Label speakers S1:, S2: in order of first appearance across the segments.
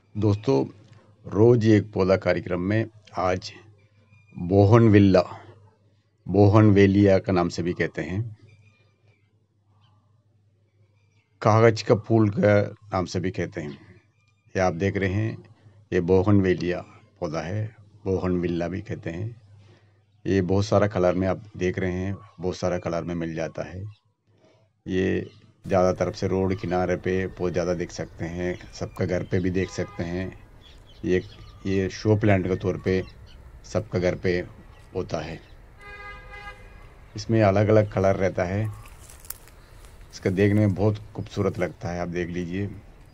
S1: दोस्तों, रोज एक पौधा कार्यक्रम में आज बोहनविल्ला, बोहनवेलिया का नाम से भी कहते हैं, कागज का फूल का नाम से भी कहते हैं। ये आप देख रहे हैं, ये बोहनवेलिया पौधा है, बोहनविल्ला भी कहते हैं। ये बहुत सारा कलर में आप देख रहे हैं, बहुत सारा कलर में मिल जाता है। ये ज़्यादा तरफ से रोड किनारे पे बहुत ज़्यादा देख सकते हैं, सबका घर पे भी देख सकते हैं। ये ये शो प्लांट के तौर पे सबका घर पे होता है। इसमें अलग अलग कलर रहता है, इसका देखने में बहुत खूबसूरत लगता है। आप देख लीजिए,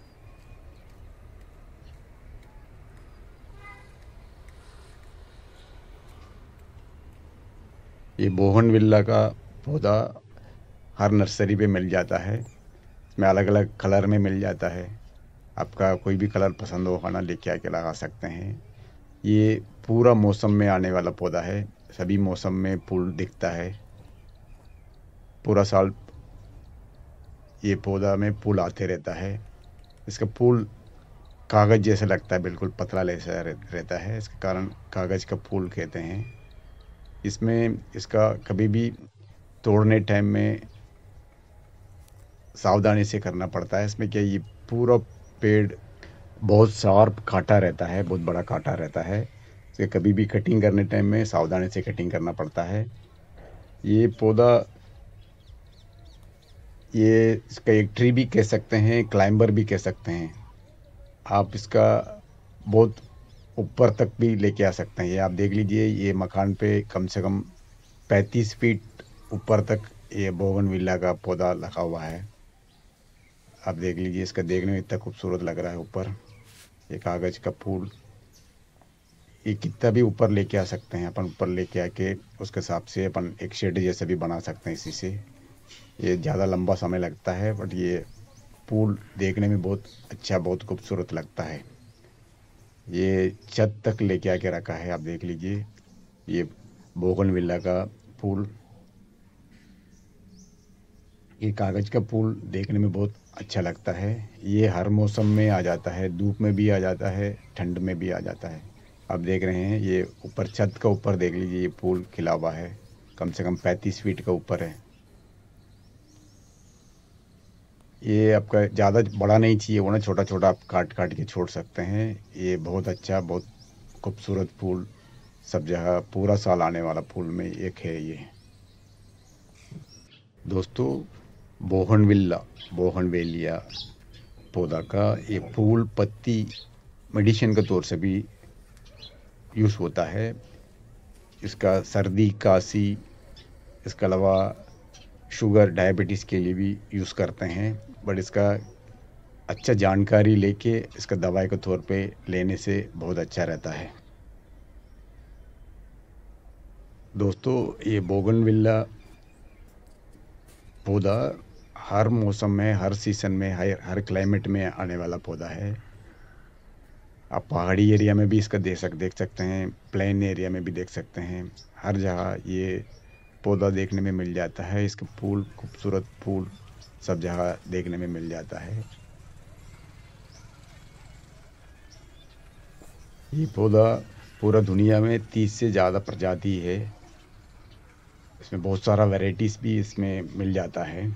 S1: ये बोहनविल्ला का पौधा हर नर्सरी पे मिल जाता है। इसमें अलग अलग कलर में मिल जाता है। आपका कोई भी कलर पसंद हो खाना लेके आके लगा सकते हैं। ये पूरा मौसम में आने वाला पौधा है, सभी मौसम में फूल दिखता है। पूरा साल ये पौधा में फूल आते रहता है। इसका फूल कागज़ जैसा लगता है, बिल्कुल पतला जैसा रहता है, इसके कारण कागज़ का फूल कहते हैं। इसमें इसका कभी भी तोड़ने टाइम में सावधानी से करना पड़ता है। इसमें क्या, ये पूरा पेड़ बहुत शार्प कांटा रहता है, बहुत बड़ा कांटा रहता है। इसे कभी भी कटिंग करने टाइम में सावधानी से कटिंग करना पड़ता है। ये पौधा, ये इसका एक ट्री भी कह सकते हैं, क्लाइंबर भी कह सकते हैं। आप इसका बहुत ऊपर तक भी लेके आ सकते हैं। ये आप देख लीजिए, ये मकान पे कम से कम 35 फीट ऊपर तक ये बोगनविला का पौधा लगा हुआ है। आप देख लीजिए, इसका देखने में इतना खूबसूरत लग रहा है। ऊपर ये कागज़ का फूल, ये कितना भी ऊपर लेके आ सकते हैं अपन। ऊपर लेके आके उसके हिसाब से अपन एक शेड जैसा भी बना सकते हैं इसी से। ये ज़्यादा लंबा समय लगता है, बट ये फूल देखने में बहुत अच्छा, बहुत खूबसूरत लगता है। ये छत तक लेके आके रखा है, आप देख लीजिए। ये बोगनविला का फूल, ये कागज़ का फूल देखने में बहुत अच्छा लगता है। ये हर मौसम में आ जाता है, धूप में भी आ जाता है, ठंड में भी आ जाता है। आप देख रहे हैं, ये ऊपर छत का ऊपर देख लीजिए, ये फूल खिला हुआ है, कम से कम 35 फीट का ऊपर है। ये आपका ज़्यादा बड़ा नहीं चाहिए वो ना, छोटा छोटा आप काट काट के छोड़ सकते हैं। ये बहुत अच्छा, बहुत खूबसूरत फूल, सब जगह पूरा साल आने वाला फूल में एक है ये। दोस्तों, बोहनविल्ला, बोहनवेलिया पौधा का ये फूल पत्ती मेडिसिन के तौर से भी यूज़ होता है। इसका सर्दी खांसी, इसके अलावा शुगर डायबिटीज़ के लिए भी यूज़ करते हैं। बट इसका अच्छा जानकारी लेके इसका दवाई के तौर पे लेने से बहुत अच्छा रहता है। दोस्तों, ये बोगनविला पौधा हर मौसम में, हर सीज़न में, हर क्लाइमेट में आने वाला पौधा है। आप पहाड़ी एरिया में भी इसका देख सकते हैं, प्लेन एरिया में भी देख सकते हैं। हर जगह ये पौधा देखने में मिल जाता है। इसके फूल, खूबसूरत फूल सब जगह देखने में मिल जाता है। ये पौधा पूरा दुनिया में 30 से ज़्यादा प्रजाति है। इसमें बहुत सारा वैरायटीज़ भी इसमें मिल जाता है।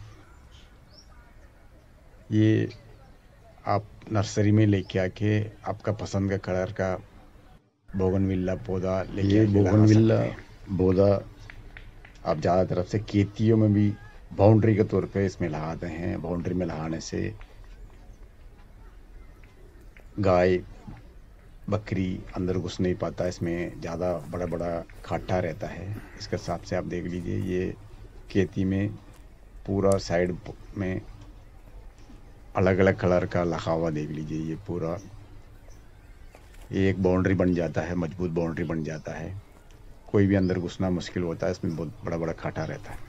S1: ये आप नर्सरी में लेके आके आपका पसंद का कलर का बोगनविला पौधा लेके आके लगा सकते हैं। पौधा आप ज़्यादा तरफ से खेतियों में भी बाउंड्री के तौर पे इसमें लगाते हैं। बाउंड्री में लगाने से गाय बकरी अंदर घुस नहीं पाता, इसमें ज़्यादा बड़ा बड़ा खाटा रहता है। इसके हिसाब से आप देख लीजिए, ये खेती में पूरा साइड में अलग अलग कलर का लगा हुआ देख लीजिए। ये पूरा ये एक बाउंड्री बन जाता है, मजबूत बाउंड्री बन जाता है। कोई भी अंदर घुसना मुश्किल होता है, इसमें बहुत बड़ा बड़ा खाटा रहता है।